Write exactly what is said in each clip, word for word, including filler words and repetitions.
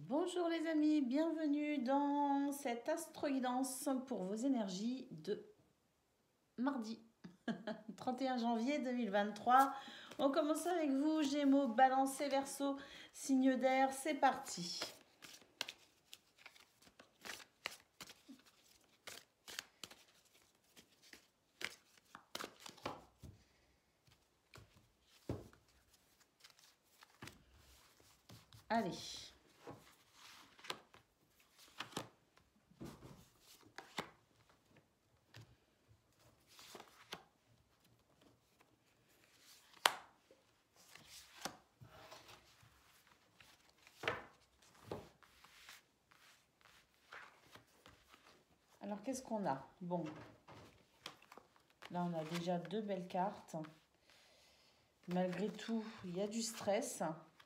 Bonjour les amis, bienvenue dans cette astro-guidance pour vos énergies de mardi trente et un janvier deux mille vingt-trois. On commence avec vous, Gémeaux, Balance et Verseau, signe d'air, c'est parti. Allez. Alors, qu'est-ce qu'on a? Bon, là, on a déjà deux belles cartes. Malgré tout, il y a du stress.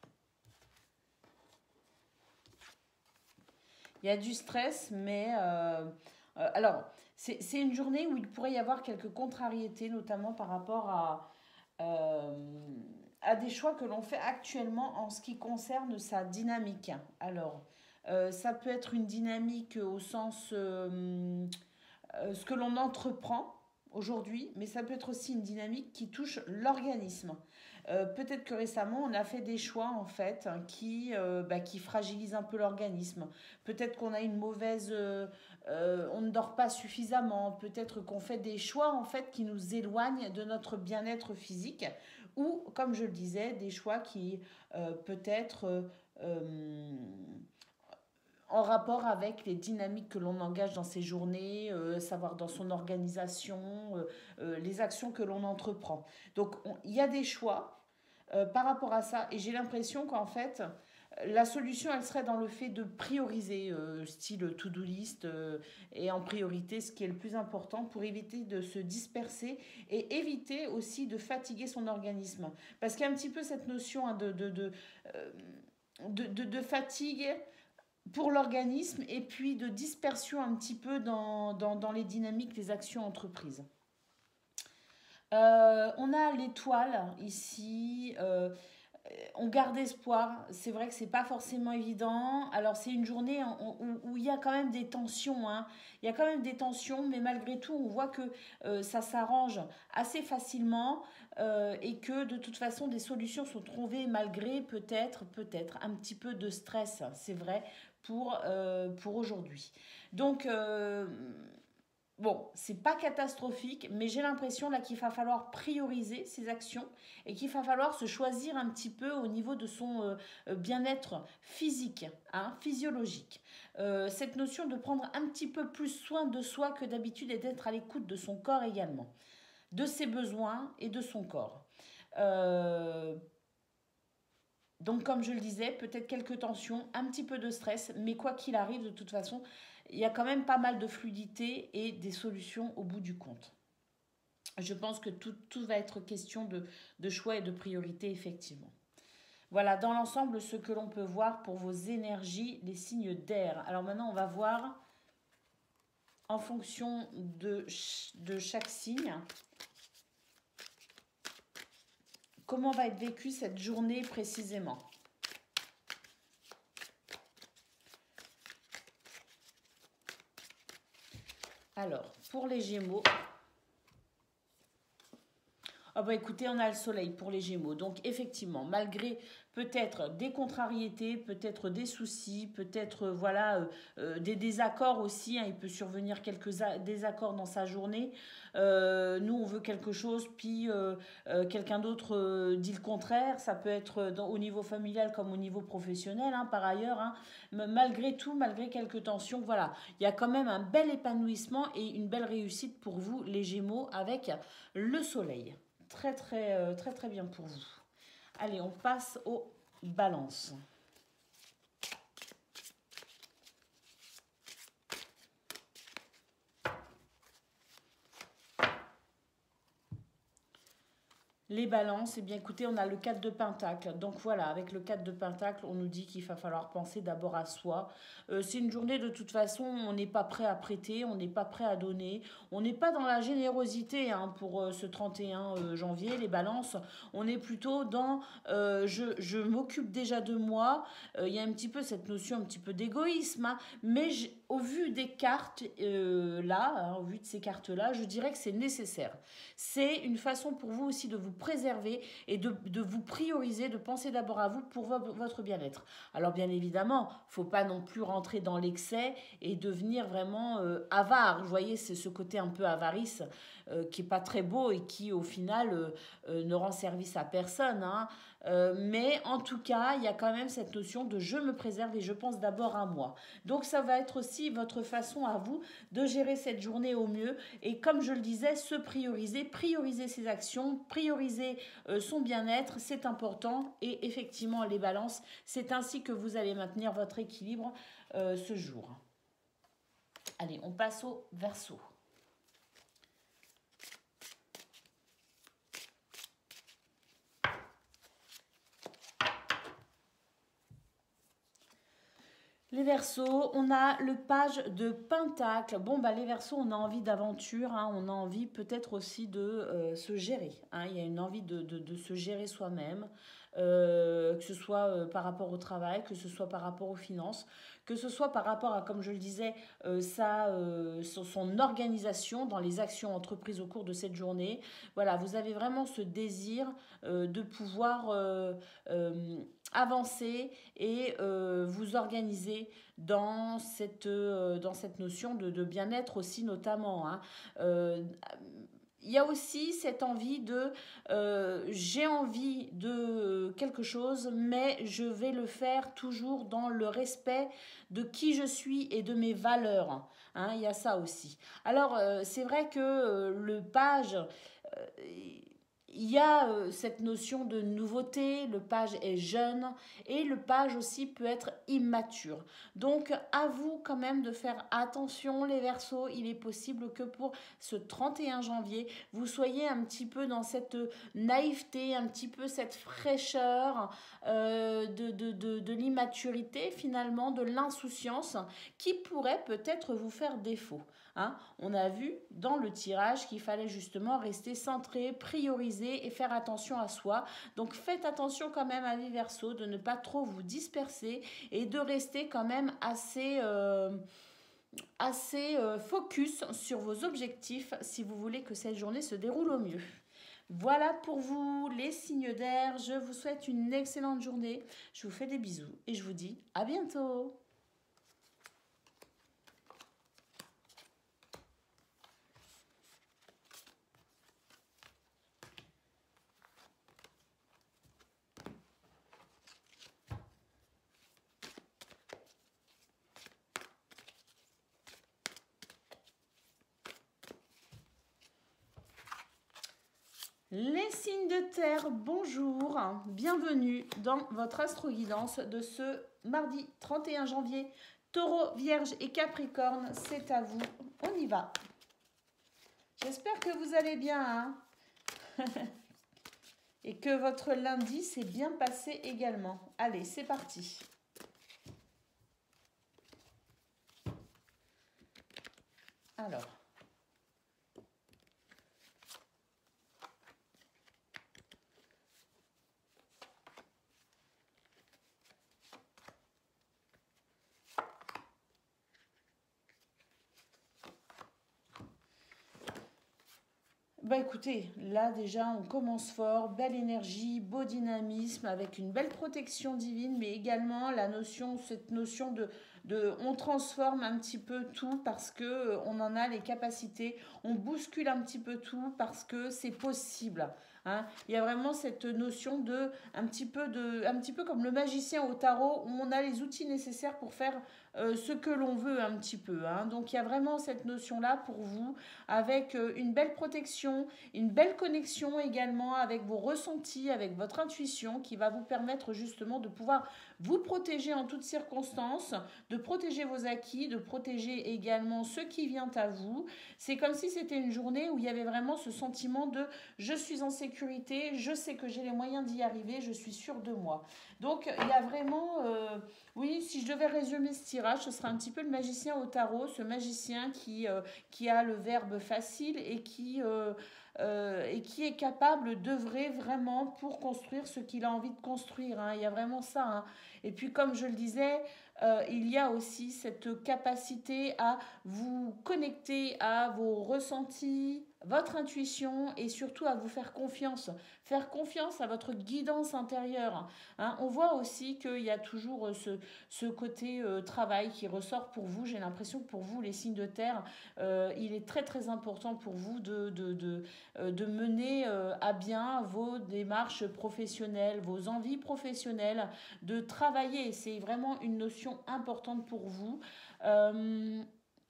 Il y a du stress, mais... Euh, euh, alors, c'est une journée où il pourrait y avoir quelques contrariétés, notamment par rapport à, euh, à des choix que l'on fait actuellement en ce qui concerne sa dynamique. Alors, euh, ça peut être une dynamique au sens... Euh, euh, ce que l'on entreprend aujourd'hui, mais ça peut être aussi une dynamique qui touche l'organisme. Euh, Peut-être que récemment, on a fait des choix en fait qui, euh, bah, qui fragilisent un peu l'organisme. Peut-être qu'on a une mauvaise, euh, euh, on ne dort pas suffisamment. Peut-être qu'on fait des choix en fait qui nous éloignent de notre bien-être physique, ou comme je le disais, des choix qui euh, peut-être euh, euh, en rapport avec les dynamiques que l'on engage dans ses journées, euh, savoir dans son organisation, euh, euh, les actions que l'on entreprend. Donc il y a des choix euh, par rapport à ça, et j'ai l'impression qu'en fait, la solution, elle serait dans le fait de prioriser, euh, style to-do list, euh, et en priorité ce qui est le plus important pour éviter de se disperser et éviter aussi de fatiguer son organisme. Parce qu'il y a un petit peu cette notion hein, de, de, de, euh, de, de, de fatigue pour l'organisme et puis de dispersion un petit peu dans, dans, dans les dynamiques des actions entreprises. Euh, on a l'étoile ici. Euh, on garde espoir. C'est vrai que c'est pas forcément évident. Alors c'est une journée où, où il y a quand même des tensions. Hein. Il y a quand même des tensions, mais malgré tout, on voit que euh, ça s'arrange assez facilement euh, et que de toute façon, des solutions sont trouvées malgré peut-être, peut-être un petit peu de stress. C'est vrai pour euh, pour aujourd'hui. Donc euh, Bon, c'est pas catastrophique, mais j'ai l'impression là qu'il va falloir prioriser ses actions et qu'il va falloir se choisir un petit peu au niveau de son euh, bien-être physique, hein, physiologique. Euh, cette notion de prendre un petit peu plus soin de soi que d'habitude et d'être à l'écoute de son corps également, de ses besoins et de son corps. Euh, donc, comme je le disais, peut-être quelques tensions, un petit peu de stress, mais quoi qu'il arrive, de toute façon, il y a quand même pas mal de fluidité et des solutions au bout du compte. Je pense que tout, tout va être question de, de choix et de priorité, effectivement. Voilà, dans l'ensemble, ce que l'on peut voir pour vos énergies, les signes d'air. Alors maintenant, on va voir en fonction de, de chaque signe comment va être vécue cette journée précisément. Alors, pour les Gémeaux, oh bah écoutez, on a le soleil pour les Gémeaux. Donc effectivement, malgré peut-être des contrariétés, peut-être des soucis, peut-être euh, voilà euh, euh, des désaccords aussi, hein, il peut survenir quelques désaccords dans sa journée. Euh, nous, on veut quelque chose, puis euh, euh, quelqu'un d'autre euh, dit le contraire. Ça peut être dans, au niveau familial comme au niveau professionnel, hein, par ailleurs. Hein. Malgré tout, malgré quelques tensions, voilà, il y a quand même un bel épanouissement et une belle réussite pour vous, les Gémeaux, avec le soleil. Très très euh, très très bien pour vous. Allez, on passe aux balances. Les balances, eh bien écoutez, on a le quatre de Pentacle. Donc voilà, avec le quatre de Pentacle, on nous dit qu'il va falloir penser d'abord à soi. Euh, c'est une journée de toute façon, on n'est pas prêt à prêter, on n'est pas prêt à donner. On n'est pas dans la générosité hein, pour euh, ce trente et un euh, janvier, les balances. On est plutôt dans euh, je, je m'occupe déjà de moi. Euh, Il y a un petit peu cette notion un petit peu d'égoïsme. Hein, mais je, au vu des cartes euh, là, hein, au vu de ces cartes-là, je dirais que c'est nécessaire. C'est une façon pour vous aussi de vous préserver et de, de vous prioriser, de penser d'abord à vous pour vo- votre bien-être. Alors bien évidemment, il ne faut pas non plus rentrer dans l'excès et devenir vraiment euh, avare. Vous voyez, c'est ce côté un peu avarice euh, qui n'est pas très beau et qui au final euh, euh, ne rend service à personne. Hein. Euh, mais en tout cas, il y a quand même cette notion de je me préserve et je pense d'abord à moi. Donc ça va être aussi votre façon à vous de gérer cette journée au mieux et comme je le disais, se prioriser, prioriser ses actions, prioriser euh, son bien-être, c'est important et effectivement les balances, c'est ainsi que vous allez maintenir votre équilibre euh, ce jour. Allez, on passe au Verseau. Les Verseaux, on a le page de Pentacle. Bon, bah, les Verseaux, on a envie d'aventure, hein, on a envie peut-être aussi de euh, se gérer. Hein, il y a une envie de, de, de se gérer soi-même, euh, que ce soit euh, par rapport au travail, que ce soit par rapport aux finances, que ce soit par rapport à, comme je le disais, euh, sa, euh, son, son organisation dans les actions entreprises au cours de cette journée. Voilà, vous avez vraiment ce désir euh, de pouvoir euh, euh, avancer et euh, vous organiser dans cette, euh, dans cette notion de, de bien-être aussi notamment. Hein. Euh, il y a aussi cette envie de euh, j'ai envie de quelque chose, mais je vais le faire toujours dans le respect de qui je suis et de mes valeurs. Hein, il y a ça aussi. Alors, euh, c'est vrai que euh, le page, euh, il y a euh, cette notion de nouveauté, le page est jeune et le page aussi peut être immature. Donc à vous quand même de faire attention les Verseaux, il est possible que pour ce trente et un janvier, vous soyez un petit peu dans cette naïveté, un petit peu cette fraîcheur euh, de, de, de, de l'immaturité finalement, de l'insouciance qui pourrait peut-être vous faire défaut. Hein. On a vu dans le tirage qu'il fallait justement rester centré, prioriser et faire attention à soi. Donc faites attention quand même à les Verseaux de ne pas trop vous disperser et de rester quand même assez, euh, assez euh, focus sur vos objectifs si vous voulez que cette journée se déroule au mieux. Voilà pour vous les signes d'air. Je vous souhaite une excellente journée. Je vous fais des bisous et je vous dis à bientôt. Les signes de terre, bonjour, bienvenue dans votre astro-guidance de ce mardi trente et un janvier. Taureau, Vierge et Capricorne, c'est à vous, on y va. J'espère que vous allez bien hein et que votre lundi s'est bien passé également. Allez, c'est parti. Alors. Bah écoutez, là déjà on commence fort, belle énergie, beau dynamisme avec une belle protection divine, mais également la notion, cette notion de, de on transforme un petit peu tout parce que euh, on en a les capacités, on bouscule un petit peu tout parce que c'est possible. Hein. Il y a vraiment cette notion de un petit peu de un petit peu comme le magicien au tarot où on a les outils nécessaires pour faire euh, ce que l'on veut un petit peu. Hein. Donc il y a vraiment cette notion là pour vous avec euh, une belle protection, une belle connexion également avec vos ressentis, avec votre intuition qui va vous permettre justement de pouvoir vous protéger en toutes circonstances, de protéger vos acquis, de protéger également ce qui vient à vous. C'est comme si c'était une journée où il y avait vraiment ce sentiment de je suis en sécurité, je sais que j'ai les moyens d'y arriver, je suis sûre de moi. Donc il y a vraiment, euh, oui, si je devais résumer ce tirage, ce serait un petit peu le magicien au tarot, ce magicien qui, euh, qui a le verbe facile et qui, euh, euh, et qui est capable d'œuvrer vraiment pour construire ce qu'il a envie de construire. Hein. Il y a vraiment ça. Hein. Et puis comme je le disais, euh, il y a aussi cette capacité à vous connecter à vos ressentis, votre intuition et surtout à vous faire confiance. Faire confiance à votre guidance intérieure. Hein. On voit aussi qu'il y a toujours ce, ce côté euh, travail qui ressort pour vous. J'ai l'impression que pour vous, les signes de terre, euh, il est très très important pour vous de, de, de, euh, de mener euh, à bien vos démarches professionnelles, vos envies professionnelles, de travailler. C'est vraiment une notion importante pour vous. Euh,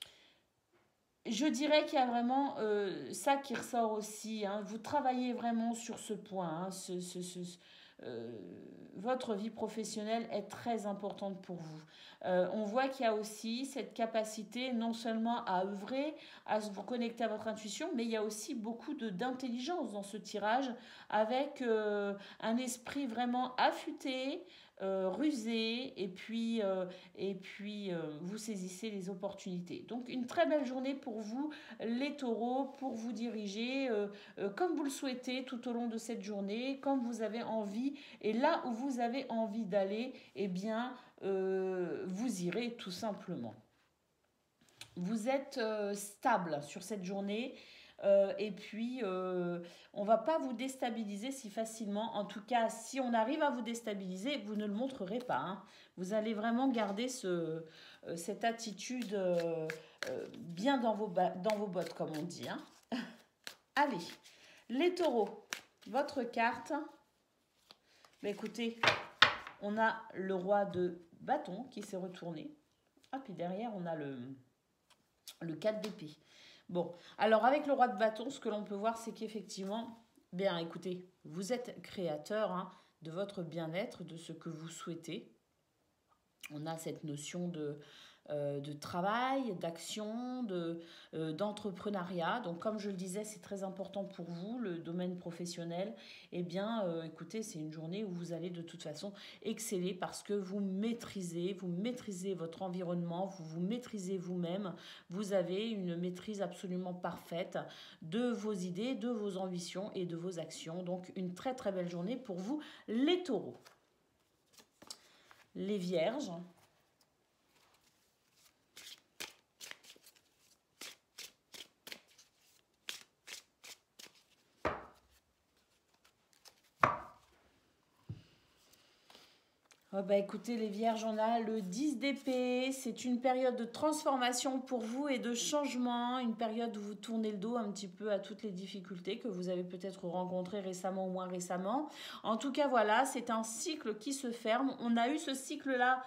je dirais qu'il y a vraiment euh, ça qui ressort aussi. Hein. Vous travaillez vraiment sur ce point. Hein, ce, ce, ce, euh, votre vie professionnelle est très importante pour vous. Euh, on voit qu'il y a aussi cette capacité non seulement à œuvrer, à vous connecter à votre intuition, mais il y a aussi beaucoup de, d'intelligence dans ce tirage avec euh, un esprit vraiment affûté, euh, rusé, et puis, euh, et puis euh, vous saisissez les opportunités. Donc une très belle journée pour vous, les taureaux, pour vous diriger euh, euh, comme vous le souhaitez tout au long de cette journée, comme vous avez envie, et là où vous avez envie d'aller, eh bien, euh, vous irez tout simplement. Vous êtes euh, stable sur cette journée. Euh, et puis, euh, on ne va pas vous déstabiliser si facilement. En tout cas, si on arrive à vous déstabiliser, vous ne le montrerez pas. Hein. Vous allez vraiment garder ce, euh, cette attitude euh, euh, bien dans vos, dans vos bottes, comme on dit. Hein. Allez, les taureaux, votre carte. Bah, écoutez, on a le roi de bâton qui s'est retourné. Ah, puis derrière, on a le, le quatre d'épée. Bon, alors avec le roi de bâton, ce que l'on peut voir, c'est qu'effectivement, bien écoutez, vous êtes créateur hein, de votre bien-être, de ce que vous souhaitez. On a cette notion de, euh, de travail, d'action, de, euh, d'entrepreneuriat. Donc comme je le disais, c'est très important pour vous, le domaine professionnel. Eh bien, euh, écoutez, c'est une journée où vous allez de toute façon exceller parce que vous maîtrisez, vous maîtrisez votre environnement, vous vous maîtrisez vous-même. Vous avez une maîtrise absolument parfaite de vos idées, de vos ambitions et de vos actions. Donc une très très belle journée pour vous, les taureaux. Les vierges. Oh bah écoutez les vierges, on a le dix d'épée, c'est une période de transformation pour vous et de changement, une période où vous tournez le dos un petit peu à toutes les difficultés que vous avez peut-être rencontrées récemment ou moins récemment. En tout cas voilà, c'est un cycle qui se ferme. On a eu ce cycle-là,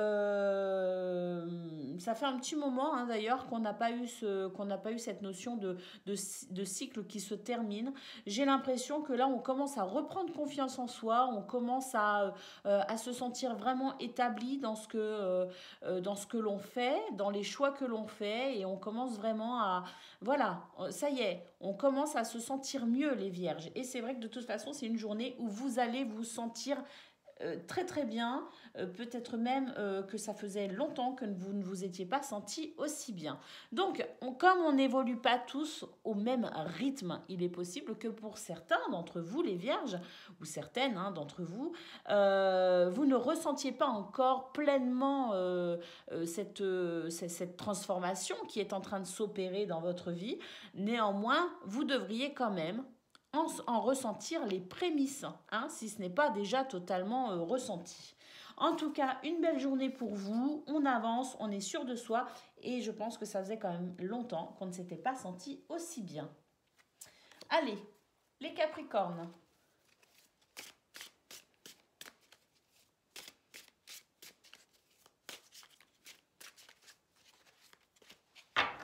euh, ça fait un petit moment hein, d'ailleurs qu'on n'a pas eu ce, qu'on n'a pas eu cette notion de, de, de cycle qui se termine. J'ai l'impression que là on commence à reprendre confiance en soi, on commence à, euh, à se sentir vraiment établi dans ce que, euh, dans ce que l'on fait, dans les choix que l'on fait et on commence vraiment à... Voilà, ça y est, on commence à se sentir mieux les vierges. Et c'est vrai que de toute façon, c'est une journée où vous allez vous sentir euh, très très bien, euh, peut-être même euh, que ça faisait longtemps que vous ne vous étiez pas senti aussi bien. Donc, on, comme on n'évolue pas tous au même rythme, il est possible que pour certains d'entre vous, les vierges, ou certaines hein, d'entre vous, euh, vous ne ressentiez pas encore pleinement euh, euh, cette, euh, cette transformation qui est en train de s'opérer dans votre vie. Néanmoins, vous devriez quand même En, en ressentir les prémices, hein, si ce n'est pas déjà totalement euh, ressenti. En tout cas, une belle journée pour vous, on avance, on est sûr de soi et je pense que ça faisait quand même longtemps qu'on ne s'était pas senti aussi bien. Allez, les Capricornes.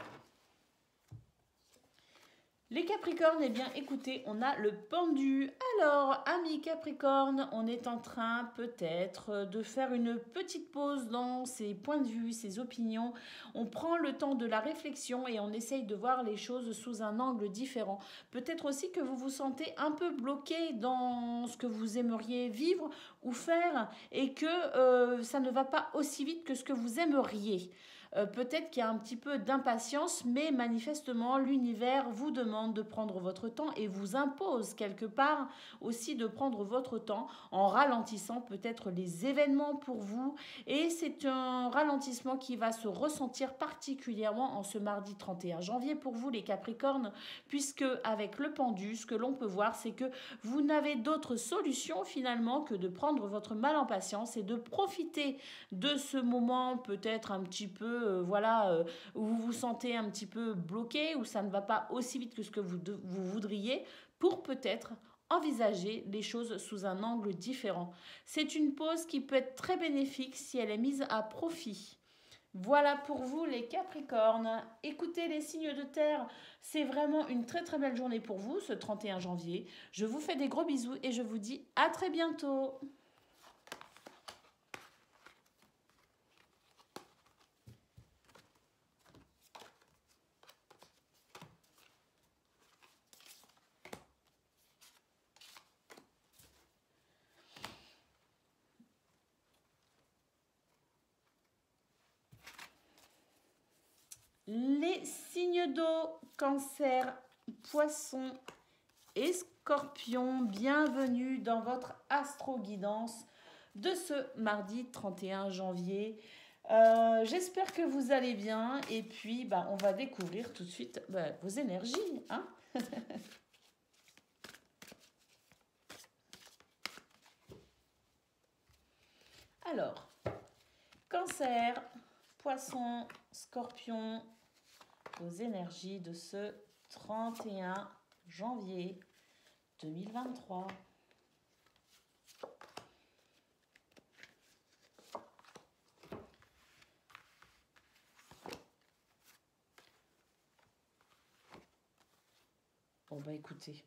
Les Capricornes, eh bien écoutez, on a le pendu. Alors, amis Capricorne, on est en train peut-être de faire une petite pause dans ses points de vue, ses opinions. On prend le temps de la réflexion et on essaye de voir les choses sous un angle différent. Peut-être aussi que vous vous sentez un peu bloqué dans ce que vous aimeriez vivre ou faire et que euh, ça ne va pas aussi vite que ce que vous aimeriez. Euh, peut-être qu'il y a un petit peu d'impatience, mais manifestement, l'univers vous demande de prendre votre temps et vous impose quelque part aussi de prendre votre temps en ralentissant peut-être les événements pour vous. Et c'est un ralentissement qui va se ressentir particulièrement en ce mardi trente et un janvier pour vous, les Capricornes, puisque avec le pendu, ce que l'on peut voir, c'est que vous n'avez d'autre solution finalement que de prendre votre mal en patience et de profiter de ce moment peut-être un petit peu euh, voilà euh, où vous vous sentez un petit peu bloqué, où ça ne va pas aussi vite que ce que vous, de, vous voudriez, pour peut-être envisager les choses sous un angle différent. C'est une pause qui peut être très bénéfique si elle est mise à profit. Voilà pour vous les Capricornes. Écoutez les signes de terre, c'est vraiment une très très belle journée pour vous ce trente et un janvier. Je vous fais des gros bisous et je vous dis à très bientôt. Les signes d'eau, Cancer, Poisson et Scorpion, bienvenue dans votre astro-guidance de ce mardi trente et un janvier. Euh, J'espère que vous allez bien et puis bah, on va découvrir tout de suite bah, vos énergies. Hein. Alors, Cancer, Poisson, Scorpion, vos énergies de ce trente et un janvier deux mille vingt-trois. Bon bah écoutez,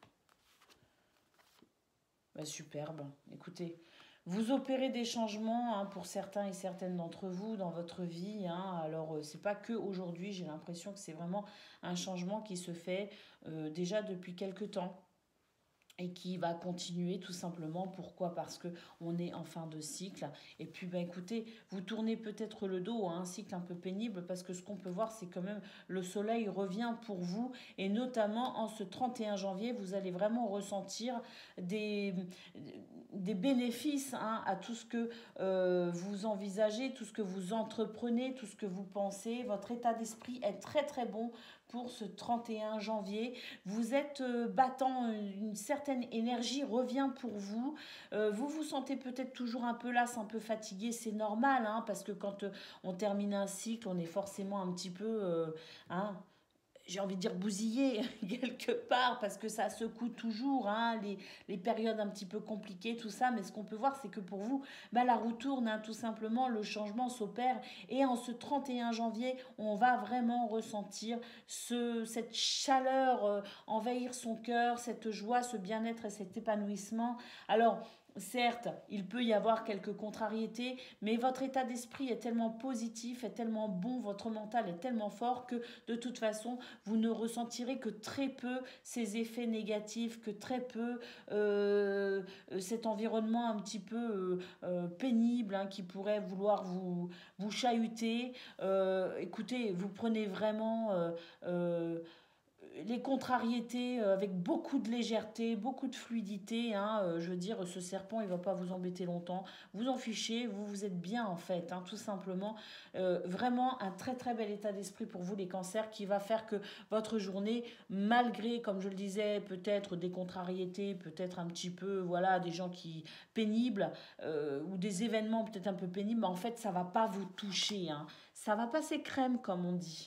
bah, superbe, écoutez. Vous opérez des changements hein, pour certains et certaines d'entre vous dans votre vie. Hein. Alors, euh, c'est pas que aujourd'hui, j'ai l'impression que c'est vraiment un changement qui se fait euh, déjà depuis quelque temps et qui va continuer tout simplement. Pourquoi? Parce que on est en fin de cycle. Et puis, bah, écoutez, vous tournez peut-être le dos à un cycle un peu pénible parce que ce qu'on peut voir, c'est quand même le soleil revient pour vous. Et notamment en ce trente et un janvier, vous allez vraiment ressentir des, des bénéfices hein, à tout ce que euh, vous envisagez, tout ce que vous entreprenez, tout ce que vous pensez. Votre état d'esprit est très très bon pour ce trente et un janvier. Vous êtes euh, battant, une certaine énergie revient pour vous. Euh, vous vous sentez peut-être toujours un peu las, un peu fatigué, c'est normal, hein, parce que quand euh, on termine un cycle, on est forcément un petit peu... Euh, hein, j'ai envie de dire bousillé quelque part parce que ça secoue toujours hein, les, les périodes un petit peu compliquées tout ça, mais ce qu'on peut voir c'est que pour vous bah, la roue tourne hein, tout simplement, le changement s'opère et en ce trente et un janvier on va vraiment ressentir ce, cette chaleur euh, envahir son cœur, cette joie, ce bien-être et cet épanouissement. Alors certes, il peut y avoir quelques contrariétés, mais votre état d'esprit est tellement positif, est tellement bon, votre mental est tellement fort que de toute façon, vous ne ressentirez que très peu ces effets négatifs, que très peu euh, cet environnement un petit peu euh, euh, pénible hein, qui pourrait vouloir vous, vous chahuter. Euh, écoutez, vous prenez vraiment... Euh, euh, les contrariétés euh, avec beaucoup de légèreté, beaucoup de fluidité. Hein, euh, je veux dire, ce serpent, il ne va pas vous embêter longtemps. Vous en fichez, vous vous êtes bien en fait, hein, tout simplement. Euh, vraiment un très très bel état d'esprit pour vous les cancers qui va faire que votre journée, malgré, comme je le disais, peut-être des contrariétés, peut-être un petit peu, voilà, des gens qui pénibles euh, ou des événements peut-être un peu pénibles, mais en fait, ça ne va pas vous toucher. Hein. Ça va passer crème, comme on dit.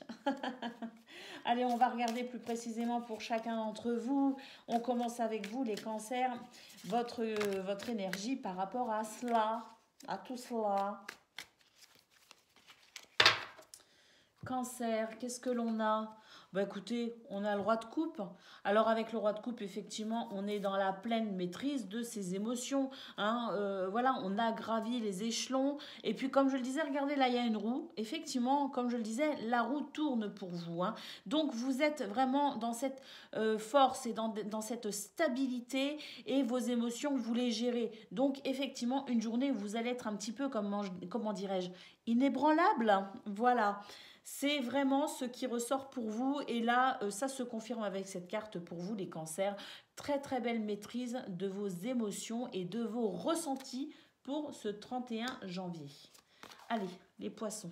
Allez, on va regarder plus précisément pour chacun d'entre vous. On commence avec vous, les cancers. Votre, euh, votre énergie par rapport à cela, à tout cela. Cancer, qu'est-ce que l'on a? Bah écoutez, on a le roi de coupe. Alors avec le roi de coupe, effectivement, on est dans la pleine maîtrise de ses émotions. Hein. Euh, voilà, on a gravi les échelons. Et puis comme je le disais, regardez, là il y a une roue. Effectivement, comme je le disais, la roue tourne pour vous. Hein. Donc vous êtes vraiment dans cette euh, force et dans, dans cette stabilité et vos émotions, vous les gérez. Donc effectivement, une journée où vous allez être un petit peu, comment, comment dirais-je, inébranlable. Voilà. C'est vraiment ce qui ressort pour vous. Et là, euh, ça se confirme avec cette carte pour vous, les cancers. Très, très belle maîtrise de vos émotions et de vos ressentis pour ce trente et un janvier. Allez, les poissons.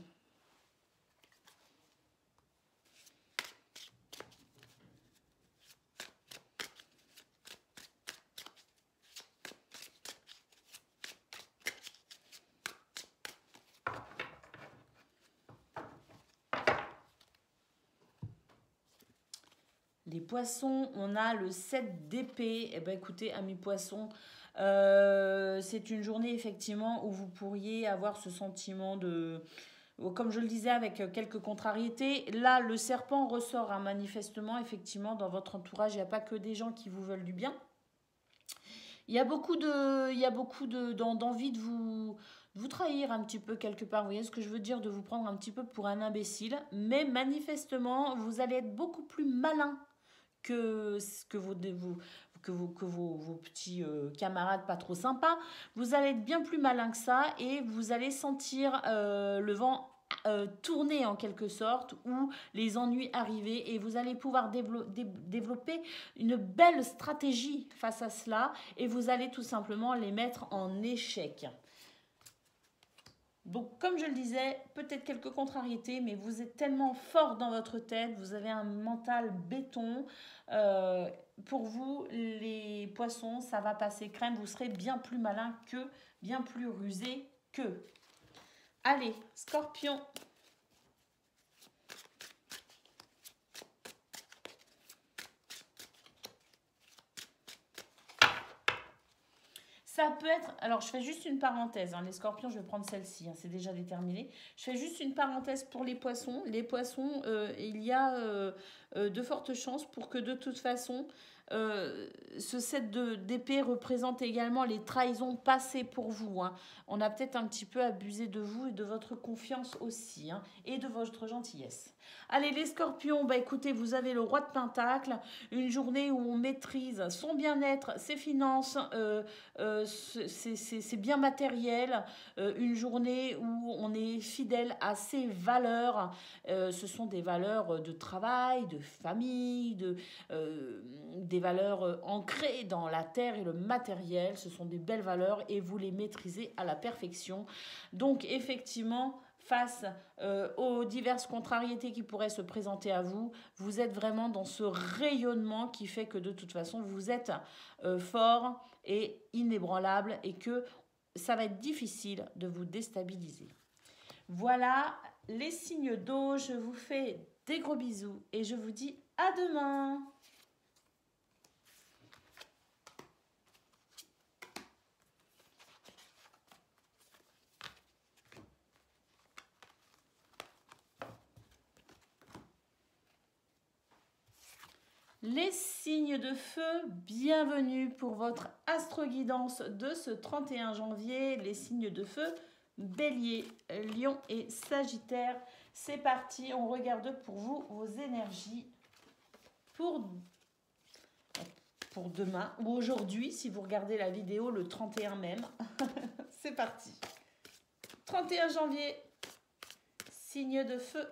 Les poissons, on a le sept d'épée. Eh bien, écoutez, amis poissons, euh, c'est une journée effectivement où vous pourriez avoir ce sentiment de... Comme je le disais, avec quelques contrariétés. Là, le serpent ressort hein, manifestement, effectivement, dans votre entourage. Il n'y a pas que des gens qui vous veulent du bien. Il y a beaucoup de, il y a beaucoup de, d'envie de vous, de vous trahir un petit peu quelque part. Vous voyez ce que je veux dire? De vous prendre un petit peu pour un imbécile. Mais manifestement, vous allez être beaucoup plus malin que, que, vos, vos, que, vos, que vos, vos petits euh, camarades pas trop sympas. Vous allez être bien plus malin que ça et vous allez sentir euh, le vent euh, tourner en quelque sorte ou les ennuis arriver et vous allez pouvoir dévelop dé développer une belle stratégie face à cela et vous allez tout simplement les mettre en échec. Donc, comme je le disais, peut-être quelques contrariétés, mais vous êtes tellement fort dans votre tête, vous avez un mental béton. Euh, pour vous, les poissons, ça va passer crème. Vous serez bien plus malin que, bien plus rusé que. Allez, scorpion. Ça peut être... Alors, je fais juste une parenthèse. Hein, les scorpions, je vais prendre celle-ci. Hein, c'est déjà déterminé. Je fais juste une parenthèse pour les poissons. Les poissons, euh, il y a euh, euh, de fortes chances pour que de toute façon, euh, ce set d'épée représente également les trahisons passées pour vous. Hein. On a peut-être un petit peu abusé de vous et de votre confiance aussi. Hein, et de votre gentillesse. Allez, les scorpions, bah écoutez, vous avez le roi de Pentacle. Une journée où on maîtrise son bien-être, ses finances, euh, euh, c'est bien matériel. Euh, une journée où on est fidèle à ses valeurs. Euh, ce sont des valeurs de travail, de famille, de, euh, des valeurs ancrées dans la terre et le matériel. Ce sont des belles valeurs et vous les maîtrisez à la perfection. Donc effectivement, face euh, aux diverses contrariétés qui pourraient se présenter à vous, vous êtes vraiment dans ce rayonnement qui fait que de toute façon, vous êtes euh, fort et inébranlable et que ça va être difficile de vous déstabiliser. Voilà les signes d'eau. Je vous fais des gros bisous et je vous dis à demain. Les signes de feu, bienvenue pour votre astro-guidance de ce trente et un janvier. Les signes de feu, Bélier, Lion et Sagittaire. C'est parti, on regarde pour vous vos énergies pour, pour demain ou aujourd'hui, si vous regardez la vidéo le trente et un même. C'est parti. trente et un janvier, signe de feu.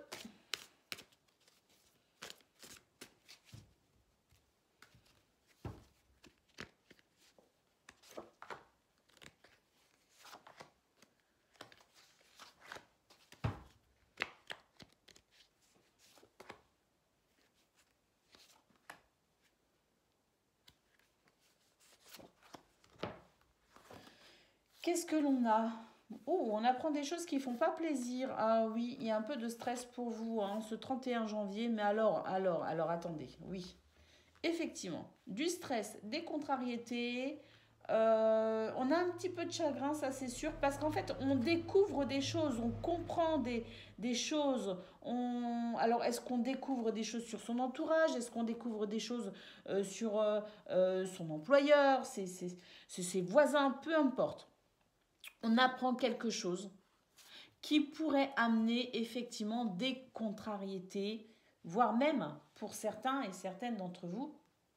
Qu'est-ce que l'on a? Oh, on apprend des choses qui font pas plaisir. Ah oui, il y a un peu de stress pour vous hein, ce trente et un janvier. Mais alors, alors, alors, attendez. Oui, effectivement, du stress, des contrariétés. Euh, on a un petit peu de chagrin, ça c'est sûr, parce qu'en fait, on découvre des choses, on comprend des, des choses. On... Alors, est-ce qu'on découvre des choses sur son entourage? Est-ce qu'on découvre des choses euh, sur euh, euh, son employeur, ses, ses, ses, ses voisins, peu importe. On apprend quelque chose qui pourrait amener effectivement des contrariétés, voire même, pour certains et certaines d'entre vous,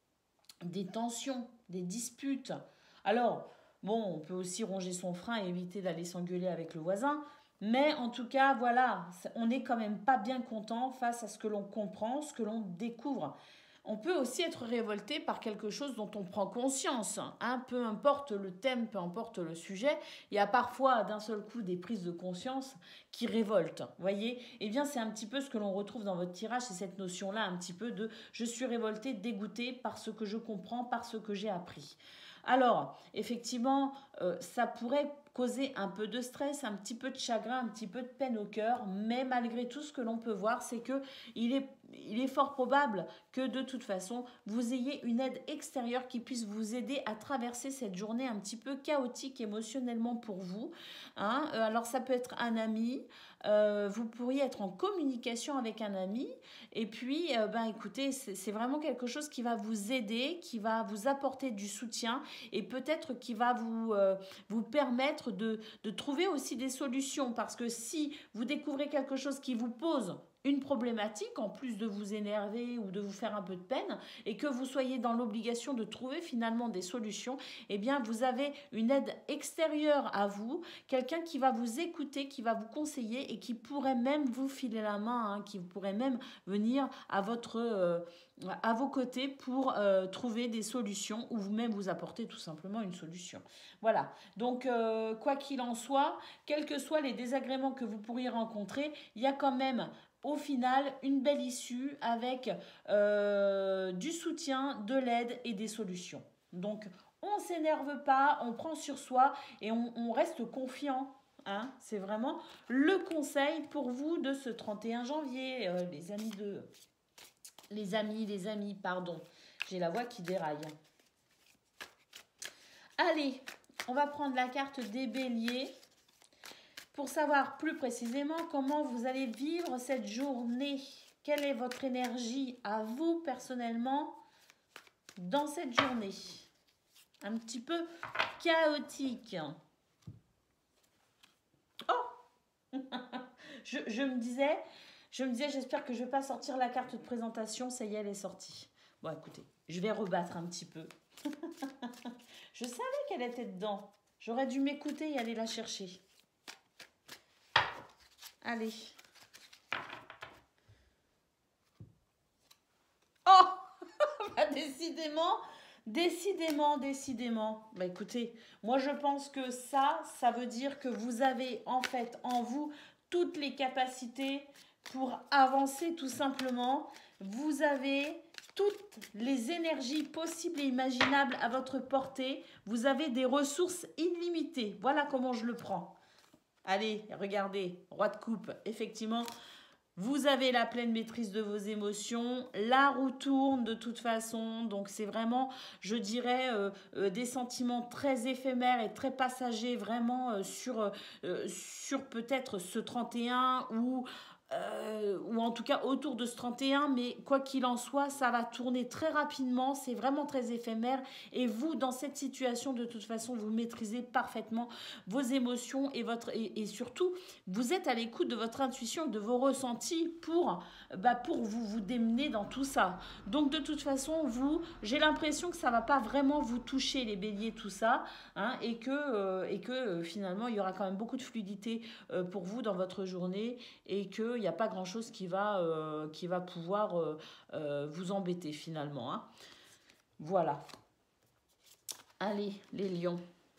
des tensions, des disputes. Alors, bon, on peut aussi ronger son frein et éviter d'aller s'engueuler avec le voisin, mais en tout cas, voilà, on n'est quand même pas bien content face à ce que l'on comprend, ce que l'on découvre. On peut aussi être révolté par quelque chose dont on prend conscience, hein, peu importe le thème, peu importe le sujet. Il y a parfois d'un seul coup des prises de conscience qui révoltent, voyez. Eh bien, c'est un petit peu ce que l'on retrouve dans votre tirage, c'est cette notion-là, un petit peu de « je suis révolté, dégoûté par ce que je comprends, par ce que j'ai appris ». Alors, effectivement, euh, ça pourrait causer un peu de stress, un petit peu de chagrin, un petit peu de peine au cœur, mais malgré tout, ce que l'on peut voir, c'est que il est, il est fort probable que de toute façon, vous ayez une aide extérieure qui puisse vous aider à traverser cette journée un petit peu chaotique émotionnellement pour vous. Hein. Alors, ça peut être un ami, euh, vous pourriez être en communication avec un ami, et puis, euh, ben, écoutez, c'est vraiment quelque chose qui va vous aider, qui va vous apporter du soutien, et peut-être qui va vous, euh, vous permettre de, de trouver aussi des solutions. Parce que si vous découvrez quelque chose qui vous pose une problématique, en plus de vous énerver ou de vous faire un peu de peine, et que vous soyez dans l'obligation de trouver finalement des solutions, eh bien vous avez une aide extérieure à vous, quelqu'un qui va vous écouter, qui va vous conseiller et qui pourrait même vous filer la main, hein, qui pourrait même venir à votre... Euh, à vos côtés pour euh, trouver des solutions ou vous-même vous apporter tout simplement une solution. Voilà, donc euh, quoi qu'il en soit, quels que soient les désagréments que vous pourriez rencontrer, il y a quand même au final une belle issue avec euh, du soutien, de l'aide et des solutions. Donc on ne s'énerve pas, on prend sur soi et on, on reste confiant. Hein, c'est vraiment le conseil pour vous de ce trente et un janvier, euh, les amis de... Les amis, les amis, pardon. J'ai la voix qui déraille. Allez, on va prendre la carte des béliers pour savoir plus précisément comment vous allez vivre cette journée. Quelle est votre énergie à vous personnellement dans cette journée? Un petit peu chaotique. Oh je, je me disais... Je me disais, j'espère que je ne vais pas sortir la carte de présentation. Ça y est, elle est sortie. Bon, écoutez, je vais rebattre un petit peu. Je savais qu'elle était dedans. J'aurais dû m'écouter et aller la chercher. Allez. Oh bah, décidément, décidément, décidément. Bah écoutez, moi je pense que ça, ça veut dire que vous avez en fait en vous toutes les capacités pour avancer tout simplement. Vous avez toutes les énergies possibles et imaginables à votre portée. Vous avez des ressources illimitées. Voilà comment je le prends. Allez, regardez, roi de coupe. Effectivement, vous avez la pleine maîtrise de vos émotions. La roue tourne de toute façon. Donc, c'est vraiment, je dirais, euh, euh, des sentiments très éphémères et très passagers, vraiment euh, sur, euh, sur peut-être ce trente et un ou... Euh, ou en tout cas autour de ce trente et un, mais quoi qu'il en soit, ça va tourner très rapidement, c'est vraiment très éphémère, et vous, dans cette situation, de toute façon, vous maîtrisez parfaitement vos émotions, et, votre, et, et surtout, vous êtes à l'écoute de votre intuition, de vos ressentis, pour, bah, pour vous, vous démener dans tout ça. Donc, de toute façon, vous, j'ai l'impression que ça ne va pas vraiment vous toucher, les béliers, tout ça, hein, et que, euh, et que euh, finalement, il y aura quand même beaucoup de fluidité euh, pour vous dans votre journée, et que il n'y a pas grand chose qui va, euh, qui va pouvoir euh, euh, vous embêter finalement. Hein. Voilà. Allez, les lions.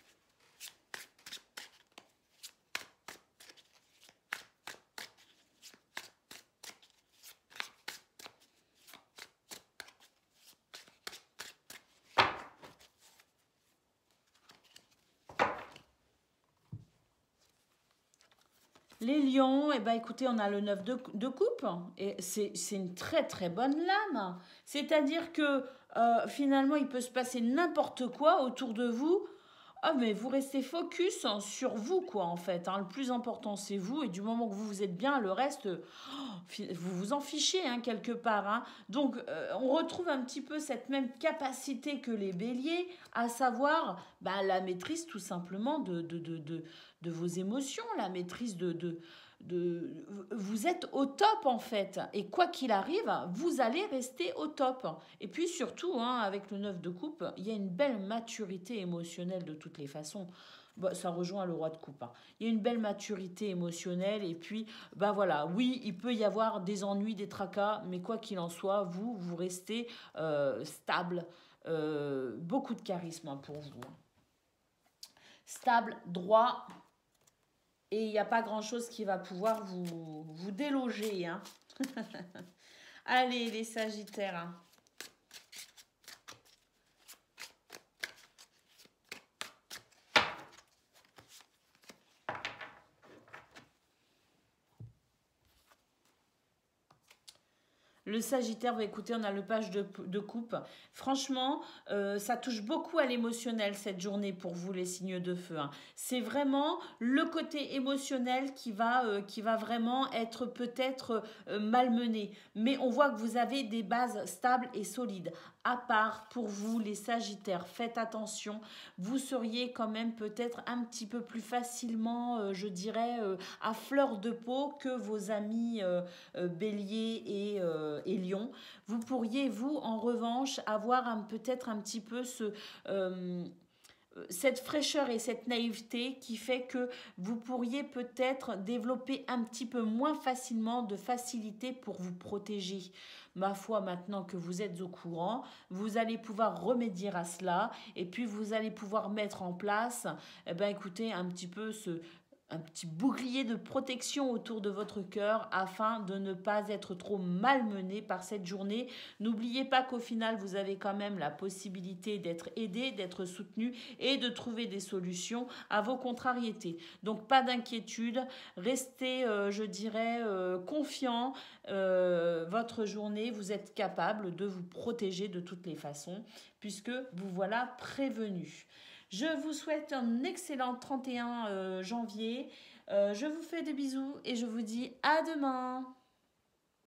Les lions, eh ben, écoutez, on a le neuf de, de coupe, et c'est une très très bonne lame. C'est-à-dire que euh, finalement, il peut se passer n'importe quoi autour de vous. Ah, mais vous restez focus hein, sur vous, quoi, en fait. Hein. Le plus important, c'est vous. Et du moment que vous vous êtes bien, le reste, euh, fi- vous vous en fichez, hein, quelque part. Hein. Donc, euh, on retrouve un petit peu cette même capacité que les béliers, à savoir bah, la maîtrise, tout simplement, de, de, de, de, de vos émotions, la maîtrise de, de, de... Vous êtes au top, en fait. Et quoi qu'il arrive, vous allez rester au top. Et puis surtout, hein, avec le neuf de coupe, il y a une belle maturité émotionnelle de toutes les façons. Bah, ça rejoint le roi de coupe. Hein. Il y a une belle maturité émotionnelle et puis, bah voilà, oui, il peut y avoir des ennuis, des tracas, mais quoi qu'il en soit, vous, vous restez euh, stable. Euh, beaucoup de charisme hein, pour vous. Hein. Stable, droit, et il n'y a pas grand-chose qui va pouvoir vous, vous déloger. Hein. Allez, les Sagittaires. Hein. Le Sagittaire, bah, écoutez, on a le page de, de coupe. Franchement, euh, ça touche beaucoup à l'émotionnel cette journée pour vous, les signes de feu. Hein. C'est vraiment le côté émotionnel qui va, euh, qui va vraiment être peut-être euh, malmené. Mais on voit que vous avez des bases stables et solides. À part pour vous, les Sagittaires, faites attention. Vous seriez quand même peut-être un petit peu plus facilement, euh, je dirais, euh, à fleur de peau que vos amis euh, euh, Bélier et... Euh, et Lion. Vous pourriez, vous, en revanche, avoir un, peut-être un petit peu ce... Euh, cette fraîcheur et cette naïveté qui fait que vous pourriez peut-être développer un petit peu moins facilement de facilité pour vous protéger. Ma foi, maintenant que vous êtes au courant, vous allez pouvoir remédier à cela et puis vous allez pouvoir mettre en place, eh ben, écoutez, un petit peu ce, un petit bouclier de protection autour de votre cœur afin de ne pas être trop malmené par cette journée. N'oubliez pas qu'au final, vous avez quand même la possibilité d'être aidé, d'être soutenu et de trouver des solutions à vos contrariétés. Donc pas d'inquiétude, restez, euh, je dirais, euh, confiant. Euh, votre journée, vous êtes capable de vous protéger de toutes les façons puisque vous voilà prévenu. Je vous souhaite un excellent trente et un euh, janvier. Euh, je vous fais des bisous et je vous dis à demain.